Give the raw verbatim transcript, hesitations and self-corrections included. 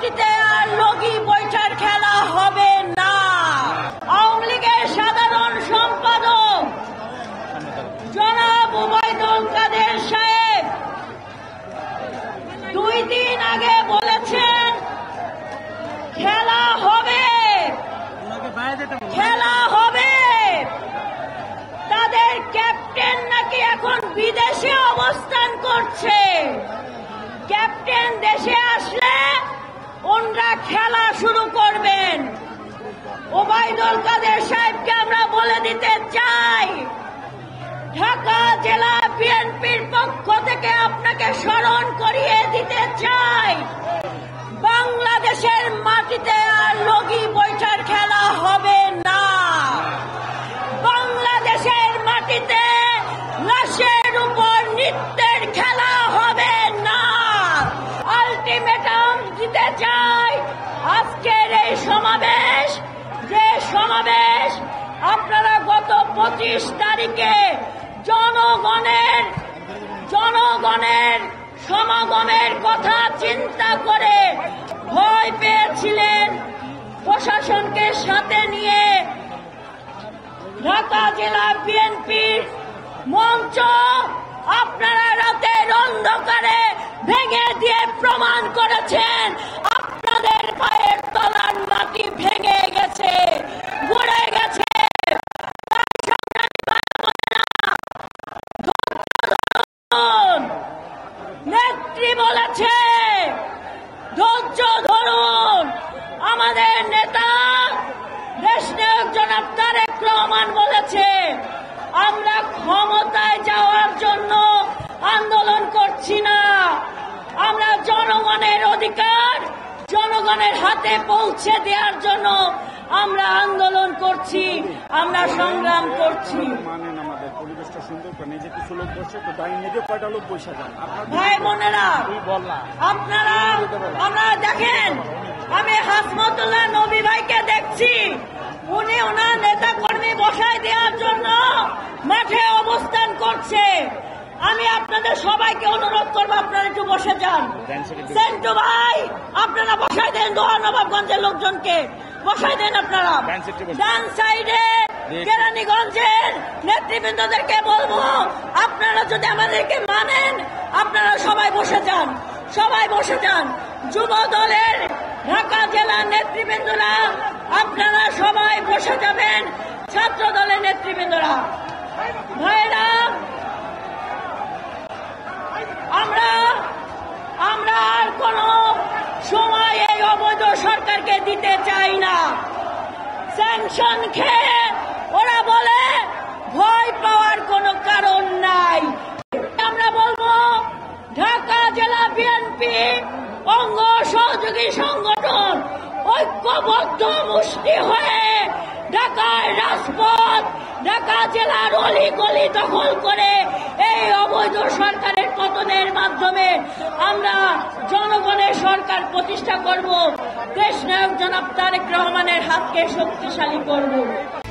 মাটিতে আর লগি বৈঠার খেলা হবে না। আওয়ামী লীগের সাধারণ সম্পাদক জনাব ওবায়দুল কাদের সাহেব দুই দিন আগে বলেছেন খেলা হবে, খেলা হবে। তাদের ক্যাপ্টেন নাকি এখন বিদেশে অবস্থান করছে। ক্যাপ্টেন দেশে আসলে ওনারা খেলা শুরু করবেন। ওবায়দুল কাদের সাহেবকে আমরা বলে দিতে চাই, ঢাকা জেলা বিএনপির পক্ষ থেকে আপনাকে স্মরণ করিয়ে দিতে চাই, বাংলাদেশের মাটিতে আর লগি বৈঠার খেলা হবে না। বাংলাদেশের মাটিতে লাশের উপর নৃত্যের খেলা হবে না। আলটিমেটাম দিতে চাই, আজকের এই সমাবেশ, যে সমাবেশ আপনারা গত পঁচিশ তারিখে জনগণের জনগণের সমাগমের কথা চিন্তা করে ভয় পেয়েছিলেন, প্রশাসনকে সাথে নিয়ে ঢাকা জেলা বিএনপির মঞ্চ আপনারা রাতের অন্ধকারে ভেঙে দিয়ে প্রমাণ করেছেন আপনাদের পায়ের তলার মাটি ভেঙে গেছে, গড়ে গেছে। নেত্রী বলেছে ধৈর্য ধরুন। আমাদের নেতা দেশ নায়ক জনাব তারেক রহমান বলেছে আমরা ক্ষমতায় যাওয়ার জন্য আন্দোলন করছি না, আমরা জনগণের অধিকার জনগণের হাতে পৌঁছে দেওয়ার জন্য আমরা আন্দোলন করছি, আমরা সংগ্রাম করছি। ভাই বোনেরা, আপনারা আমরা দেখেন, আমি হাসমতুল্লাহ নবী ভাইকে দেখছি, উনি ওনার নেতা কর্মী বসায় দেওয়ার জন্য মাঠে অবস্থান করছে। আমি আপনাদের সবাইকে অনুরোধ করবো আপনারা একটু বসে যান। সেন্টু ভাই আপনারা বসাই দেন, দোয়া নবাবগঞ্জের লোকজনকে বসাই দেন। আপনারা ডান সাইডে কেরানীগঞ্জের নেতৃবৃন্দদেরকে বলবো আপনারা যদি আমাদেরকে মানেন আপনারা সবাই বসে যান, সবাই বসে যান। যুব দলের ঢাকা জেলার নেতৃবৃন্দরা আপনারা সবাই বসে যাবেন, ছাত্র দলের নেতৃবৃন্দরা। ভাইরা, আমরা আমরা আর কোন সময় এই অবৈধ সরকারকে দিতে চাই না। স্যাংশন খেয়ে ওরা বলে ভয় পাওয়ার কোনো কারণ নাই। আমরা বলবো ঢাকা জেলা বিএনপি অঙ্গ সহযোগী সংগঠন ঐক্যবদ্ধ মুষ্টি হয়ে ঢাকার রাজপথ, ঢাকা জেলার অলি গলি দখল করে এই অবৈধ সরকারের পতনের মাধ্যমে আমরা জনগণের সরকার প্রতিষ্ঠা করব, দেশ নায়ক জনাব তারেক রহমানের হাতকে শক্তিশালী করব।